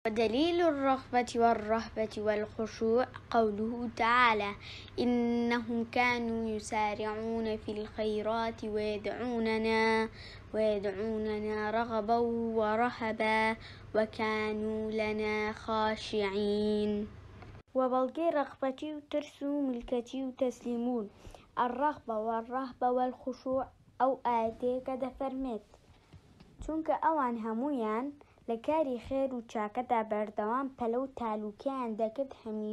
ودليل الرغبة والرهبة والخشوع قوله تعالى: إنهم كانوا يسارعون في الخيرات ويدعوننا رغبا ورهبا وكانوا لنا خاشعين. وبلغي رغبتي وترسو ملكتي وتسليمون الرغبة والرهبة والخشوع أو آتيك دفرمت چونکە ئەوان هەمویان لە کاری خێر و چاکەدا بەردەوام پەلە و تالوکیان دەکرد،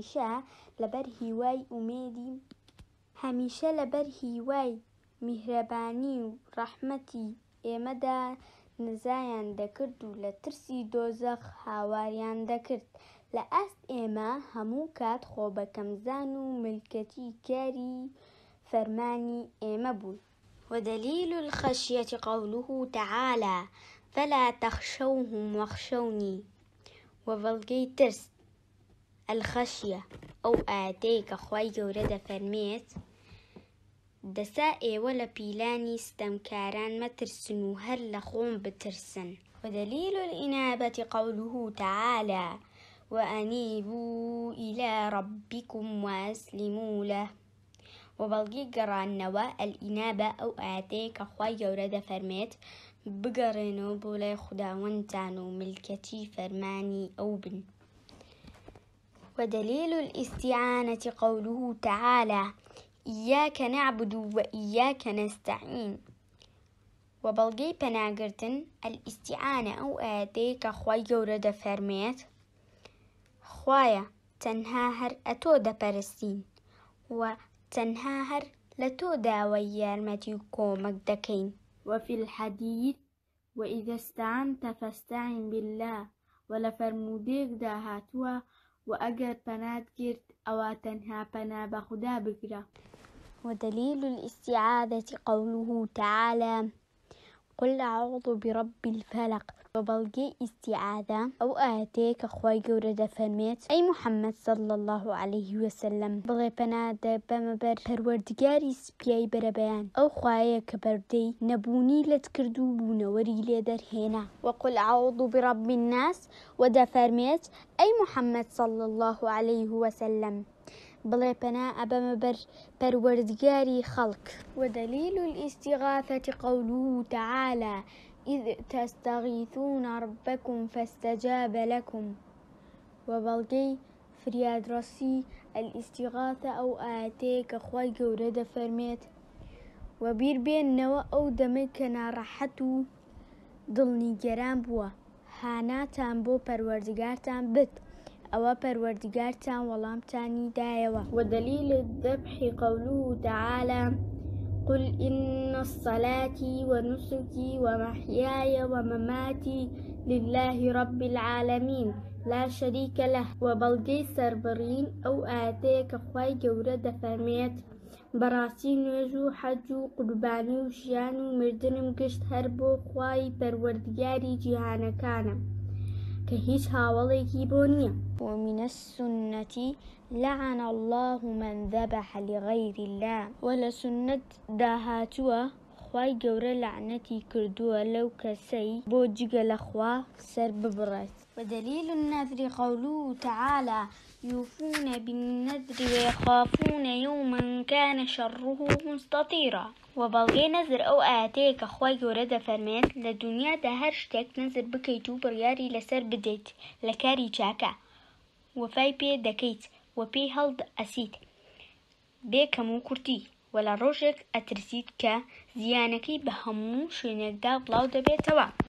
هەمیشە لەبەر هیوای میهرەبانی و ڕەحمەتی ئێمەدا نزایان دەکرد و لە ترسی دۆزەخ هاواریان دەکرد. لە ئاست ئێمە هەموو کات خۆبەکەمزان و ملکەتی کاری فەرمانی ئێمە بوون. ودليل الخشية قوله تعالى: فلا تخشوهم واخشوني. وبلغي ترس الخشية أو آتيك خواي جورد فرميت دسائي ولا بيلاني استمكاران ما ترسنو هر لخوم بترسن. ودليل الإنابة قوله تعالى: وأنيبوا إلى ربكم وأسلموا له. وبلغي قرانوا الإنابة أو آتيك خواي جورد فرميت بقرنو بولاي خداوانتانو ملكتي فرماني أو بن. ودليل الاستعانة قوله تعالى: إياك نعبد وإياك نستعين. وبلغي بناقرتن الاستعانة أو آتيك خواي جورد فرميت خوايا تنها هر أتو دبرستين تنها هر لتو داوي يارمتي كومك دكين. وفي الحديث: وإذا استعنت فاستعن بالله. ولفرموديك داهاتوا وأجر بنات جرت أو تنها بنا بخدا بكرة. ودليل الاستعاذة قوله تعالى: قل أعوذ برب الفلق. وبلغي استعاذة أو آتيك خواي جورد فرميت أي محمد صلى الله عليه وسلم بغي بنادى بمبر پروردگاری سبياي بربيان أو خوايا كبردي نبوني لتكردو بونوري لدر هنا. وقل أعوذ برب الناس ودا فرميت أي محمد صلى الله عليه وسلم بڵێ پەنا ئەبەمە بەر پەروەردگاری خەڵک. ودليل الاستغاثة قوله تعالى: إذ تستغيثون ربكم فاستجاب لكم. وبلغي فرياد رسي الاستغاثة أو آتيك خواي جورد فرميت وبير بين نوا أو دمك نارحتو ضلني جرام بوا هاناتان بو پەروەردگارتان بت أو پەروەردگارتان وەڵامتانی دایەوە. ودليل الذبح قوله تعالى: قل إن صلاتي ونسكي ومحياي ومماتي لله رب العالمين لا شريك له. وبلغي سربرين أو آتيك خواي جورد فرميت براسي نوێژ و حەج و قوربانی و ژیان و مردنم گشت هەر بۆ خوای پەروەردگاری جیهانەکانە کە هیچ هاوڵێکی بۆ نییە. ومن السنة لعن الله من ذبح لغير الله. ولا سنة داهاتوا خواي جورە لعنەتی کردووە لەو کەسەی بۆ جگە لە خوا سەر ببڕێت. ودليل النذر قوله تعالى: يوفون بالنذر ويخافون يوما كان شره مستطيرا. وبلغي نذر أو آتيك خواي جورد فرميت لدنيا دا هر شتێک نذر بکەیت و بڕیاری لەسەر بدەیت لە کاری چاکە وەفای پێ دەکەیت و پێی هەڵ ئەسیت بێ کەم و کورتی و لە ڕۆژێک ئەترسیت کە زیانەکەی بە هەموو شوێنێکدا بڵاو دەبێتەوە.